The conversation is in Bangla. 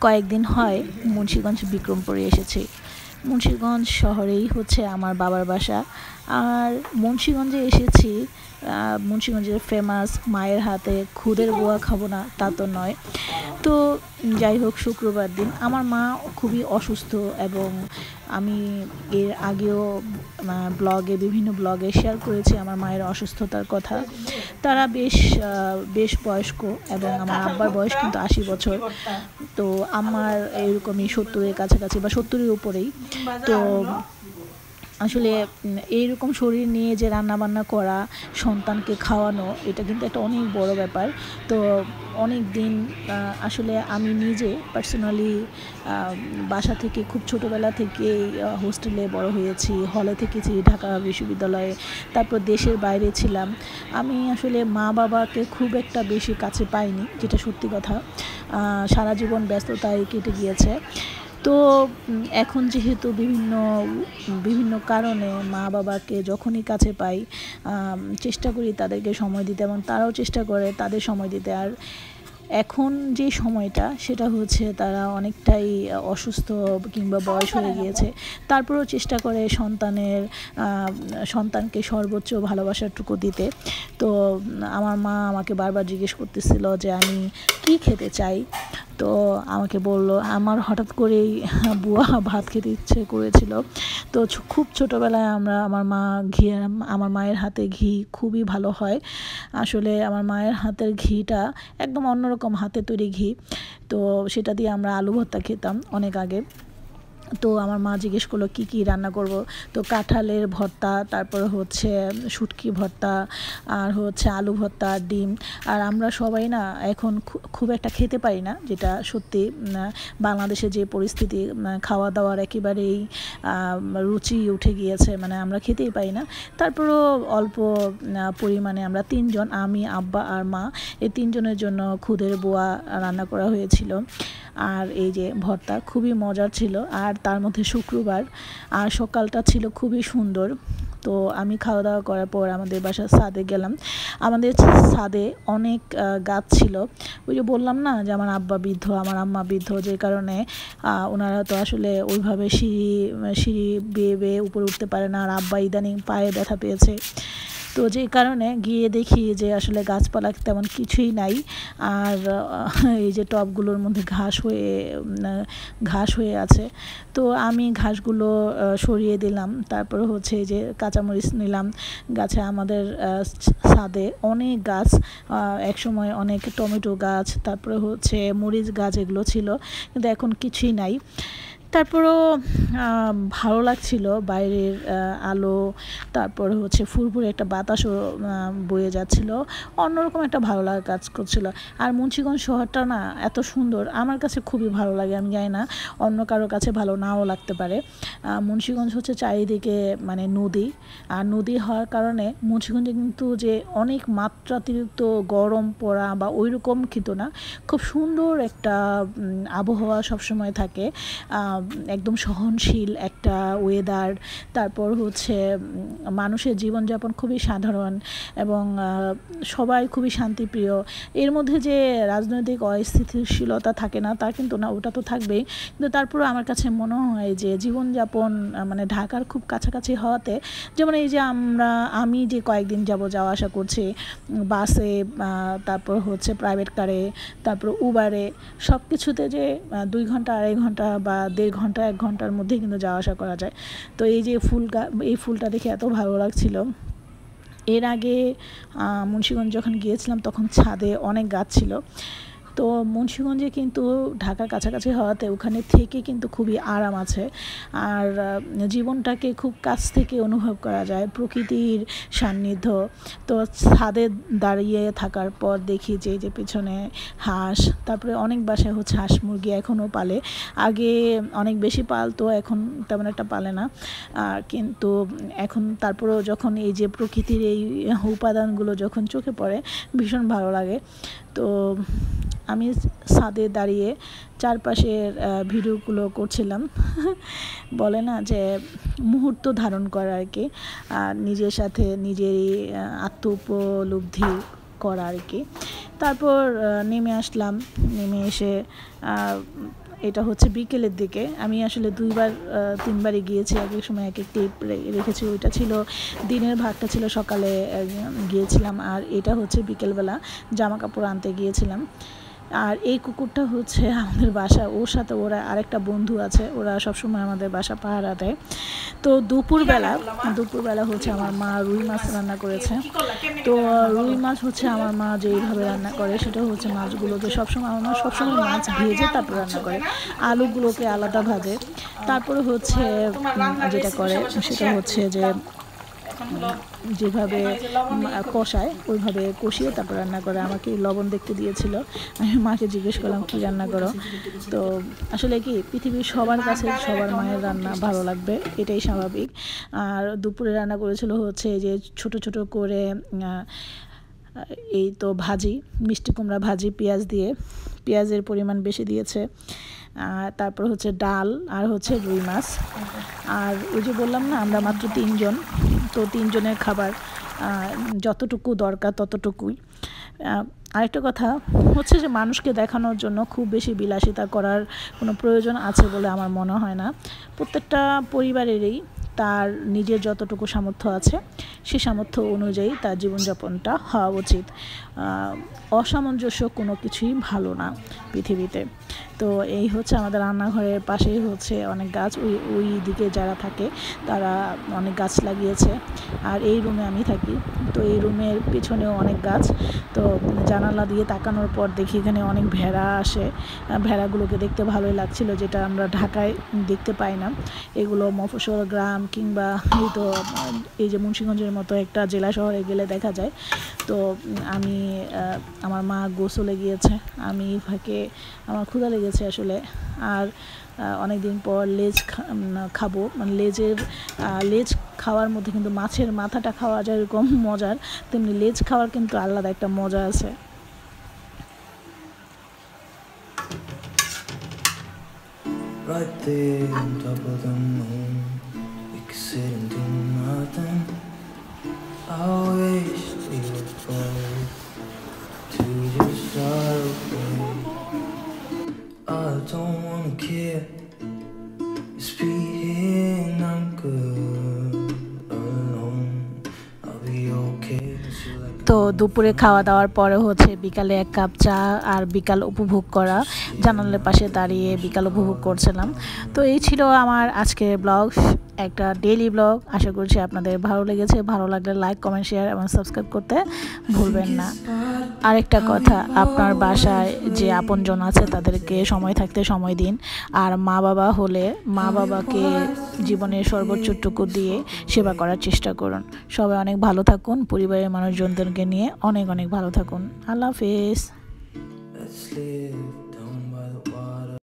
কয়েকদিন হয় মুন্সিগঞ্জ বিক্রমপুরে এসেছি। মুন্সিগঞ্জ শহরেই হচ্ছে আমার বাবার বাসা। আর মুন্সিগঞ্জে এসেছি, মুন্সিগঞ্জের ফেমাস মায়ের হাতে খুদের বোয়া খাবো না তা তো নয়। তো যাই হোক, শুক্রবার দিন আমার মা খুবই অসুস্থ এবং আমি এর আগেও বিভিন্ন ব্লগে শেয়ার করেছি আমার মায়ের অসুস্থতার কথা। তারা বেশ বয়স্ক এবং আমার আব্বার বয়স কিন্তু 80 বছর। তো আমার এরকমই 70-এর কাছাকাছি বা 70-এর উপরেই। তো আসলে এইরকম শরীর নিয়ে যে রান্নাবান্না করা, সন্তানকে খাওয়ানো, এটা কিন্তু একটা অনেক বড় ব্যাপার। তো অনেক দিন আসলে আমি নিজে পার্সোনালি বাসা থেকে খুব ছোটোবেলা থেকেই হোস্টেলে বড় হয়েছি, হলে থেকেছি ঢাকা বিশ্ববিদ্যালয়ে, তারপর দেশের বাইরে ছিলাম। আমি আসলে মা বাবাকে খুব একটা বেশি কাছে পাইনি, যেটা সত্যি কথা। সারা জীবন ব্যস্ততায় কেটে গিয়েছে। তো এখন যেহেতু বিভিন্ন কারণে মা বাবাকে যখনই কাছে পাই, চেষ্টা করি তাদেরকে সময় দিতে এবং তারাও চেষ্টা করে তাদের সময় দিতে। আর এখন যে সময়টা সেটা হচ্ছে তারা অনেকটাই অসুস্থ কিংবা বয়স হয়ে গিয়েছে, তারপরেও চেষ্টা করে সন্তানকে সর্বোচ্চ ভালোবাসাটুকু দিতে। তো আমার মা আমাকে বারবার জিজ্ঞেস করতেছিল যে আমি কি খেতে চাই। তো আমাকে বলল, আমার হঠাৎ করেই বুয়া ভাত খেতে ইচ্ছে করেছিল। তো খুব ছোটোবেলায় আমার মায়ের হাতে ঘি খুবই ভালো হয়। আসলে আমার মায়ের হাতের ঘিটা একদম অন্যরকম, হাতে তৈরি ঘি। তো সেটা দিয়ে আমরা আলু ভর্তা খেতাম অনেক আগে। তো আমার মা জিজ্ঞেস করলো কি রান্না করব। তো কাঁঠালের ভর্তা, তারপর হচ্ছে শুটকি ভর্তা, আর হচ্ছে আলু ভর্তা, ডিম। আর আমরা সবাই না এখন খুব একটা খেতে পারি না, যেটা সত্যি। বাংলাদেশে যে পরিস্থিতি, খাওয়া দাওয়ার একেবারেই রুচি উঠে গিয়েছে, মানে আমরা খেতেই পাই না। তারপরও অল্প পরিমাণে আমরা তিনজন, আমি, আব্বা আর মা, এই তিনজনের জন্য খুদের বোয়া রান্না করা হয়েছিল। আর এই যে ভর্তা খুবই মজার ছিল। আর তার মধ্যে শুক্রবার, আর সকালটা ছিল খুবই সুন্দর। তো আমি খাওয়া দাওয়া করার পর আমাদের বাসার ছাদে গেলাম। আমাদের ছাদে অনেক গাছ ছিল। ওই যে বললাম না যে আমার আব্বা বৃদ্ধ, আমার আম্মা বৃদ্ধ, যে কারণে ওনারা তো আসলে ওইভাবে সিঁড়ি বেয়ে উপরে উঠতে পারে না। আর আব্বা ইদানিং পায়ে ব্যথা পেয়েছে। তো যে কারণে গিয়ে দেখি যে আসলে গাছপালা তেমন কিছুই নাই। আর এই যে টবগুলোর মধ্যে ঘাস হয়ে আছে। তো আমি ঘাসগুলো সরিয়ে দিলাম। তারপরে হচ্ছে এই যে কাঁচামরিচ নিলাম গাছে। আমাদের ছাদে অনেক গাছ, একসময় অনেক টমেটো গাছ, তারপরে হচ্ছে মরিচ গাছ, এগুলো ছিল, কিন্তু এখন কিছুই নাই। তারপরও ভালো লাগছিল বাইরের আলো, তারপরে হচ্ছে ফুরফুরে একটা বাতাসও বয়ে যাচ্ছিল, অন্যরকম একটা ভালো লাগা কাজ করছিল। আর মুন্সিগঞ্জ শহরটা না এত সুন্দর, আমার কাছে খুবই ভালো লাগে। আমি জানি না অন্য কারোর কাছে ভালো নাও লাগতে পারে। মুন্সিগঞ্জ হচ্ছে চারিদিকে মানে নদী, আর নদী হওয়ার কারণে মুন্সিগঞ্জে কিন্তু যে অনেক মাত্রাতিরিক্ত গরম পড়া বা ওই রকম কিন্তু না, খুব সুন্দর একটা আবহাওয়া সবসময় থাকে। একদম সহনশীল একটা ওয়েদার। তারপর হচ্ছে মানুষের জীবনযাপন খুবই সাধারণ এবং সবাই খুবই শান্তিপ্রিয়। এর মধ্যে যে রাজনৈতিক অস্থিতিশীলতা থাকে না তা কিন্তু না, ওটা তো থাকবেই, কিন্তু তারপরে আমার কাছে মনে হয় যে জীবনযাপন মানে ঢাকার খুব কাছাকাছি হওয়াতে, যেমন এই যে আমি যে কয়েকদিন যাওয়া আসা করছি বাসে, তারপর হচ্ছে প্রাইভেট কারে, তারপর উবারে, সব কিছুতে যে 2 ঘন্টা 2.5 ঘন্টা বা 1.5 ঘন্টা 1 ঘন্টার মধ্যেই কিন্তু যাওয়া আসা করা যায়। তো এই যে এই ফুলটা দেখে এত ভালো লাগছিল। এর আগে মুন্সিগঞ্জ যখন গিয়েছিলাম তখন ছাদে অনেক গাছ ছিল। তো মুন্সিগঞ্জে কিন্তু ঢাকার কাছাকাছি হওয়াতে ওখানে থেকে কিন্তু খুবই আরাম আছে। আর জীবনটাকে খুব কাছ থেকে অনুভব করা যায়, প্রকৃতির সান্নিধ্য। তো ছাদে দাঁড়িয়ে থাকার পর দেখি যে পিছনে হাঁস, তারপরে অনেক বাসায় হচ্ছে হাঁস মুরগি এখনও পালে। আগে অনেক বেশি পালতো, এখন তেমন একটা পালে না। কিন্তু এখন তারপরেও যখন এই যে প্রকৃতির এই উপাদানগুলো যখন চোখে পড়ে, ভীষণ ভালো লাগে। তো আমি ছাদে দাঁড়িয়ে চারপাশের ভিডিওগুলো করছিলাম। বলে না যে মুহূর্ত ধারণ করা আর কি, নিজের সাথে নিজেরই আত্ম উপলব্ধি করা আর কি। তারপর নেমে আসলাম, নেমে এসে এটা হচ্ছে বিকেলের দিকে। আমি আসলে 2-3বারই গিয়েছি, এক এক সময় এক এক টিপ রেখেছি। ওইটা ছিল দিনের ভাগটা, ছিল সকালে গিয়েছিলাম, আর এটা হচ্ছে বিকেলবেলা জামা কাপড় আনতে গিয়েছিলাম। আর এই কুকুরটা হচ্ছে আমাদের বাসা, ওর সাথে ওরা আরেকটা বন্ধু আছে, ওরা সবসময় আমাদের বাসা পাহারা দেয়। তো দুপুরবেলা হচ্ছে আমার মা রুই মাছ রান্না করেছে। তো রুই মাছ হচ্ছে আমার মা যেইভাবে রান্না করে সেটা হচ্ছে মাছগুলোকে সবসময় আমার মা সবসময় মাছ ভেজে তারপর রান্না করে, আলুগুলোকে আলাদা ভাজে। তারপরে হচ্ছে যেটা করে সেটা হচ্ছে যে যেভাবে কষায় ওইভাবে কষিয়ে তারপর রান্না করে। আমাকে লবণ দেখতে দিয়েছিল, আমি মাকে জিজ্ঞেস করলাম কী রান্না করো। তো আসলে কি পৃথিবীর সবার কাছে সবার মায়ের রান্না ভালো লাগবে, এটাই স্বাভাবিক। আর দুপুরে রান্না করেছিল হচ্ছে যে ছোট ছোট করে এই তো ভাজি, মিষ্টি কুমড়া ভাজি পেঁয়াজ দিয়ে, পেঁয়াজের পরিমাণ বেশি দিয়েছে। তারপর হচ্ছে ডাল আর হচ্ছে রুই মাছ। আর ওই যে বললাম না আমরা মাত্র 3জন, তো 3জনের খাবার যতটুকু দরকার ততটুকুই। আরেকটা কথা হচ্ছে যে মানুষকে দেখানোর জন্য খুব বেশি বিলাসিতা করার কোনো প্রয়োজন আছে বলে আমার মনে হয় না। প্রত্যেকটা পরিবারেরই তার নিজের যতটুকু সামর্থ্য আছে সে সামর্থ্য অনুযায়ী তার জীবনযাপনটা হওয়া উচিত। অসামঞ্জস্য কোনো কিছুই ভালো না পৃথিবীতে। তো এই হচ্ছে আমাদের রান্নাঘরের পাশেই হচ্ছে অনেক গাছ, ওই দিকে যারা থাকে তারা অনেক গাছ লাগিয়েছে। আর এই রুমে আমি থাকি, তো এই রুমের পেছনেও অনেক গাছ। তো জানালা দিয়ে তাকানোর পর দেখি এখানে অনেক ভেড়া আসে। ভেড়াগুলোকে দেখতে ভালোই লাগছিল, যেটা আমরা ঢাকায় দেখতে পাই না। এগুলো মফস্বল গ্রাম কিংবা এই যে মুন্সিগঞ্জের মতো একটা জেলা শহরে গেলে দেখা যায়। তো আমি আমার মা গোসলে গিয়েছে, আমি ফাঁকে আমার ক্ষুধা লেগেছে আসলে। আর অনেক দিন পর লেজ খাবো, মানে লেজ খাওয়ার মধ্যে কিন্তু মাছের মাথাটা খাওয়া যেরকম মজার, তেমনি লেজ খাওয়ার কিন্তু আলাদা একটা মজা আছে। Right there on top of the moon, we could sit and do nothing. I wish we were both to just fly away. I don't wanna care, just be here and I'm good alone. I'll be okay. তো দুপুরে খাওয়া দাওয়ার পরে হচ্ছে বিকালে 1 কাপ চা আর বিকাল উপভোগ করা, জানালার পাশে দাঁড়িয়ে বিকাল উপভোগ করছিলাম। তো এই ছিল আমার আজকের ব্লগ, একটা ডেইলি ব্লগ। আশা করছি আপনাদের ভালো লেগেছে। ভালো লাগলে লাইক, কমেন্ট, শেয়ার এবং সাবস্ক্রাইব করতে ভুলবেন না। আরেকটা কথা, আপনার বাসায় যে আপনজন আছে তাদেরকে সময় থাকতে সময় দিন। আর মা বাবা হলে মা বাবাকে জীবনের সর্বোচ্চটুকু দিয়ে সেবা করার চেষ্টা করুন। সবাই অনেক ভালো থাকুন, পরিবারের মানুষজনদেরকে নিয়ে অনেক অনেক ভালো থাকুন। আল্লাহ হাফেজ।